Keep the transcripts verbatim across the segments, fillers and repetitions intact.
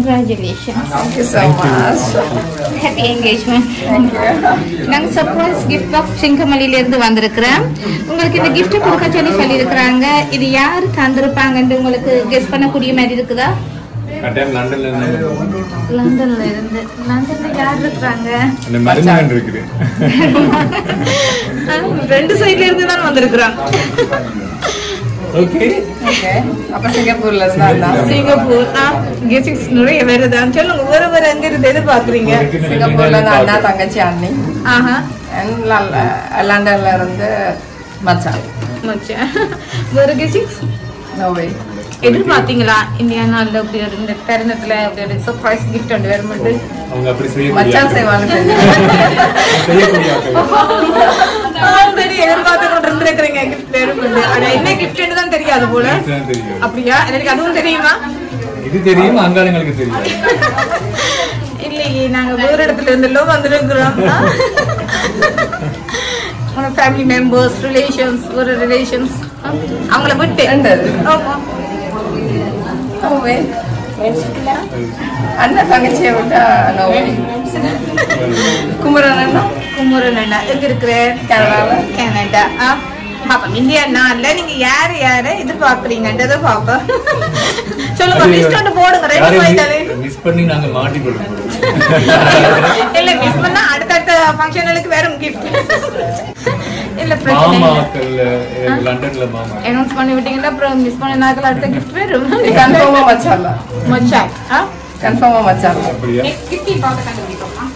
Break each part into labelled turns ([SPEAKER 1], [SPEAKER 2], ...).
[SPEAKER 1] Congratulations.
[SPEAKER 2] Thank you so much.
[SPEAKER 1] Happy engagement.
[SPEAKER 2] Thank you.
[SPEAKER 1] நாங்க Surprise Gift Box Trincomalee ல இருந்து வந்திருக்கிறோம். உங்களுக்கு இந்த gift கொடுக்க சொல்லி சொல்லி இருக்காங்க. இது யார் தந்திருப்பாங்கன்னு உங்களுக்கு கெஸ் பண்ணக்கூடிய மாதிரி இருக்குதா?
[SPEAKER 3] அடம் லண்டன்ல இருந்து.
[SPEAKER 1] லண்டன்ல இருந்து. லண்டன்ல யார் இருக்காங்க?
[SPEAKER 3] அந்த மருமகன் இருக்குது.
[SPEAKER 1] ரெண்டு சைடுல இருந்து தான் வந்திருக்காங்க.
[SPEAKER 3] ஓகே
[SPEAKER 2] ஓகே அப்ப சிங்கப்பூர்ல இருந்தா
[SPEAKER 1] சிங்கப்பூர் நான் கெஸிங்ஸ் நிறைய வருதான் சொல்லுங்க வேற வேற எங்க இருந்து எதிர்பார்க்குறீங்க
[SPEAKER 2] சிங்கப்பூர்ல நான் அண்ணா தங்கச்சி அண்ணி
[SPEAKER 1] ஆஹா
[SPEAKER 2] லண்டன்ல இருந்து மச்சான்
[SPEAKER 1] மச்சான் வேற கெஸிங்ஸ்
[SPEAKER 2] நோ வே
[SPEAKER 1] எதிர்பார்த்தீங்களா இந்தியானால அப்படி ஒரு இந்த தருணத்துல அப்படி ஒரு சர்ப்ரைஸ் கிஃப்ட் ஒன்று வரும்போது
[SPEAKER 3] அவங்க அப்படி செய்ய
[SPEAKER 2] மச்சான் செய்வாங்க
[SPEAKER 1] எதிர்பார்த்து கொண்டு இருந்திருக்கிறீங்க கிஃப்ட் வரும்போது ஆனா என்ன கிஃப்ட்னு தான் தெரியாது போல அப்படியா எனக்கு அதுவும் தெரியுமா
[SPEAKER 3] இது தெரியும் அங்காளங்களுக்கு தெரியும்
[SPEAKER 1] இல்லையே நாங்க வேற இடத்துல இருந்தெல்லாம் வந்திருக்கிறோம் உங்க ஃபேமிலி மெம்பர்ஸ் ரிலேஷன்ஸ் ஒரு ரிலேஷன்ஸ் அவங்கள விட்டு ஆமா
[SPEAKER 2] நோவே அண்ணா தங்கச்சியை விட்டா நோவே குமரன் அண்ணா
[SPEAKER 1] குமரன் அண்ணா எங்க இருக்கிறேன்
[SPEAKER 2] கனடால
[SPEAKER 1] கனடா பாப்போம் இந்தியா நாள்ல நீங்க யாரு யார எதிர்பார்க்குறீங்கன்றத பாப்போம் சொல்லுங்க லிஸ்ட் ஒன்று போடுங்க ரெண்டு போயிட்டாலே
[SPEAKER 3] மிஸ் பண்ணி நாங்க மாட்டி கொடுப்போம்
[SPEAKER 1] இல்ல மிஸ் பண்ணா அடுத்தடுத்த ஃபங்க்ஷனுக்கு வேற கிஃப்ட் இல்ல பிரச்சனை
[SPEAKER 3] மாமாக்கள் லண்டன்ல மாமா
[SPEAKER 1] அனௌன்ஸ் பண்ணி விட்டீங்கன்னா அப்புறம் மிஸ் பண்ண நாட்கள் அடுத்த கிஃப்ட் வரும்
[SPEAKER 2] கன்ஃபார்மா மச்சான்
[SPEAKER 1] மச்சான் ஆ
[SPEAKER 2] கன்ஃபார்மா மச்சான்
[SPEAKER 3] அப்படியே
[SPEAKER 1] நெக்ஸ்ட் கிஃப்ட் பார்க்க கண்டுபிடிப்போமா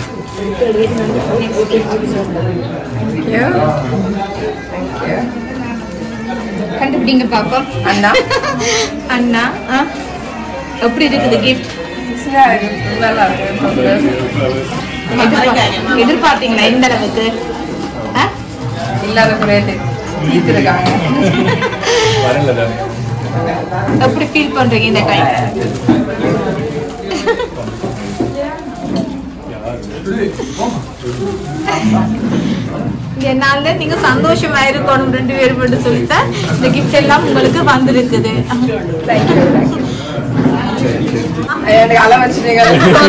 [SPEAKER 1] கண்டுபிடிங்க பாப்போம்
[SPEAKER 2] அண்ணா
[SPEAKER 1] அண்ணா எப்படி இருக்குது கிஃப்ட்
[SPEAKER 2] நல்லா இருக்கு
[SPEAKER 1] எதிர்பார்த்தீங்களா எந்த அளவுக்கு
[SPEAKER 2] இல்லாத குறையது தீர்த்திருக்காங்க
[SPEAKER 3] வரலதான்
[SPEAKER 1] எப்படி ஃபீல் பண்றீங்க இந்த டைம் என்னால நீங்க சந்தோஷமா இருக்கணும் ரெண்டு பேரும் மட்டும் சொல்லிட்டா இந்த கிஃப்ட் எல்லாம் உங்களுக்கு வந்திருக்குது
[SPEAKER 2] எனக்கு அள வச்சுட்டீங்க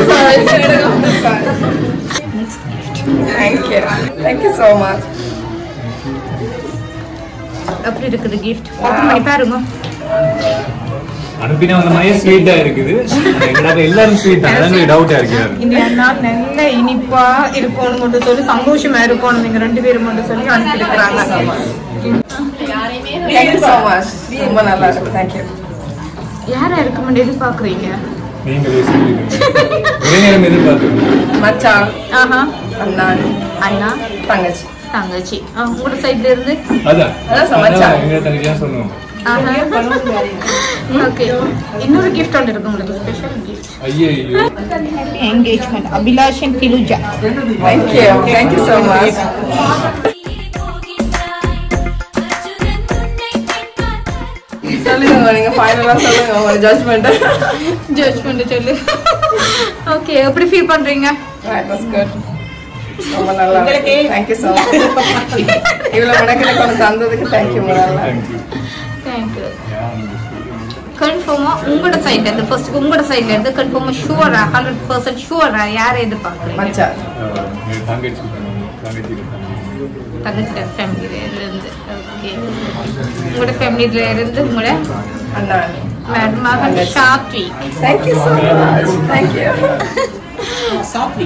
[SPEAKER 2] Thank you. Thank you so much.
[SPEAKER 1] எப்படி இருக்குது கிஃப்ட் ஓபன் பண்ணி பாருங்க
[SPEAKER 3] அனுப்பின அந்த மாதிரி ஸ்வீட்டா இருக்குது எங்களால எல்லாரும் ஸ்வீட் அதான் டவுட்டா இருக்கு
[SPEAKER 1] இந்த நாள் நல்ல இனிப்பா இருக்கணும் மட்டும் சொல்லி சந்தோஷமா இருக்கணும் நீங்க ரெண்டு பேரும் மட்டும் சொல்லி அனுப்பி இருக்கிறாங்க
[SPEAKER 2] Thank you so much. ரொம்ப நல்லா இருக்கு. Thank you.
[SPEAKER 1] யாரா இருக்க முடியும் எதிர்பார்க்குறீங்க
[SPEAKER 3] நீங்களே சொல்லுங்க ஒரே நேரம் எதிர்பார்க்குறீங்க
[SPEAKER 2] மச்சான்
[SPEAKER 1] ஆஹா
[SPEAKER 2] அண்ணா
[SPEAKER 1] அண்ணா
[SPEAKER 2] தங்கச்சி
[SPEAKER 1] தங்கச்சி உங்களோட சைட்ல இருந்து
[SPEAKER 3] அதான்
[SPEAKER 2] அதான் சமைச்சா
[SPEAKER 3] எங்க தங்கச்சியா சொல்லுவோம்
[SPEAKER 1] ஓகே இன்னொரு கிஃப்ட் ஒன்று இருக்கு உங்களுக்கு ஸ்பெஷல் கிஃப்ட்
[SPEAKER 3] ஐயோ
[SPEAKER 1] engagement Abhilashan Thiluja
[SPEAKER 2] Thank you. Thank you so much. சொல்லுங்க நீங்க ஃபைனலா சொல்லுங்க உங்க ஜட்ஜ்மென்ட்
[SPEAKER 1] ஜட்ஜ்மெண்ட் சொல்லு ஓகே எப்படி ஃபீல் பண்றீங்க
[SPEAKER 2] Right, was good. ரொம்ப நல்லா இருக்கு. Thank you so much. இவ்வளவு மடக்கில கொண்டு தந்ததுக்கு thank you முதல்ல.
[SPEAKER 1] Thank you. கன்ஃபார்மா உங்களோட சைடுல இருந்து ஃபர்ஸ்ட் உங்களோட சைடுல இருந்து கன்ஃபார்மா ஷூரா ஹண்ட்ரட் பர்சன்ட் ஷூரா யாரை எதிர்பார்க்குறீங்க
[SPEAKER 2] மச்சான்
[SPEAKER 3] தங்கச்சி தங்கச்சி
[SPEAKER 1] தங்கச்சியோட ஃபேமிலியில இருந்து ஓகே உங்களோட ஃபேமிலியில இருந்து உங்களோட
[SPEAKER 2] அண்ணா
[SPEAKER 1] மகன் Shathvi
[SPEAKER 2] Thank you so much. Thank you.
[SPEAKER 1] Shathvi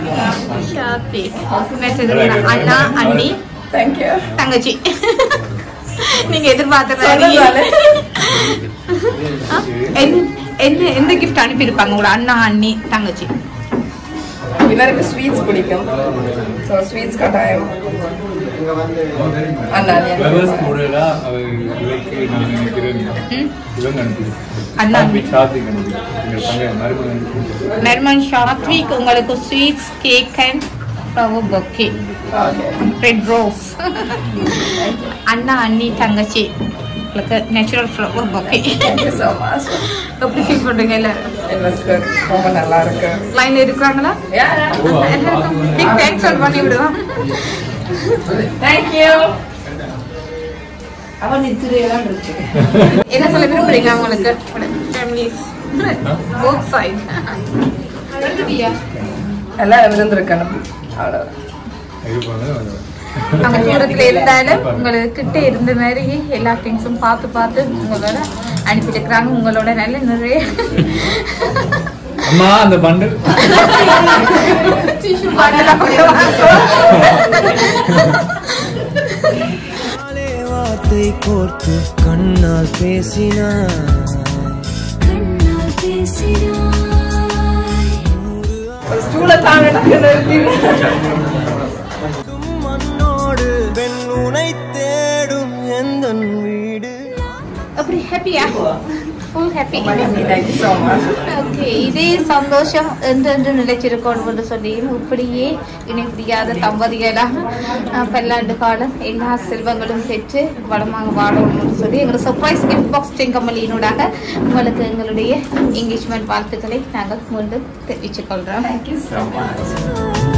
[SPEAKER 1] அண்ணா அண்ணி
[SPEAKER 2] Thank you.
[SPEAKER 1] தங்கச்சி நீங்க எதிர்பார்த்த என்ன எந்த கிஃப்ட் அனுப்பி இருப்பாங்க உங்களோட அண்ணா அண்ணி தங்கச்சி
[SPEAKER 2] இவருக்கு ஸ்வீட்ஸ் பிடிக்கும் சோ ஸ்வீட்ஸ் கட்டாயம் அண்ணா
[SPEAKER 3] ஃப்ளவர்ஸ் கூடலா இவருக்கு நான் நினைக்கிறேன் இவங்க அனுப்பி
[SPEAKER 1] அண்ணா
[SPEAKER 3] ஷாப்பிங் அனுப்பி எங்க தங்க மருமகன்
[SPEAKER 1] மெர்மன் ஷாத்விக் உங்களுக்கு sweets cake and flower bouquet red rose அண்ணா அண்ணி தங்கச்சி உங்களுக்கு natural flower bouquet
[SPEAKER 2] Thank you so much.
[SPEAKER 1] எப்படி ஃபீல் பண்றீங்க எல்லாரும்
[SPEAKER 2] It was good. ரொம்ப நல்லா இருக்கு.
[SPEAKER 1] லைன்ல இருக்கிறாங்களா பிக் தேங்க்ஸ் ஆல் பண்ணி விடுவோம்
[SPEAKER 2] Thank you.
[SPEAKER 1] அவன் நித்திரையெல்லாம் இருக்கு என்ன சொல்ல விரும்புறீங்க உங்களுக்கு ஃபேமிலி both side.
[SPEAKER 2] எல்லாம் இருந்திருக்கணும் அவ்வளவுதான்.
[SPEAKER 1] அங்க தூரத்துல இருந்தாலும் உங்களுக்கு கிட்ட இருந்த மாதிரி எல்லா திங்ஸும் பார்த்து பார்த்து உங்களோட அனுப்பிட்டுக்கிறாங்க. உங்களோட நல்ல நிறைய
[SPEAKER 3] அம்மா அந்த பண்டல்
[SPEAKER 4] வார்த்தை கோர்த்து கண்ணால் பேசினாய் கண்ணால் பேசினாய்
[SPEAKER 2] ஸ்டூல தாங்க
[SPEAKER 4] மண்ணோடு பெண் உனை தேடும் எந்த வீடு
[SPEAKER 1] அப்படி ஹாப்பியா? Full happy.
[SPEAKER 2] Thank you so much.
[SPEAKER 1] ஓகே, இதே சந்தோஷம் என்றென்று நிலைச்சிருக்கணும் என்று சொல்லியும் இப்படியே இணை பிரியாத தம்பதிகளாக பல்லாண்டு காலம் எல்லா செல்வங்களும் பெற்று வளமாக வாழணும் என்று சொல்லி எங்களோட சர்ப்ரைஸ் கிஃப்ட் பாக்ஸ் ட்ரிங்கமலியினூடாக உங்களுக்கு எங்களுடைய என்கேஜ்மெண்ட் வாழ்த்துக்களை நாங்கள் மீண்டும் தெரிவித்துக் கொள்கிறோம்.
[SPEAKER 2] Thank you so much.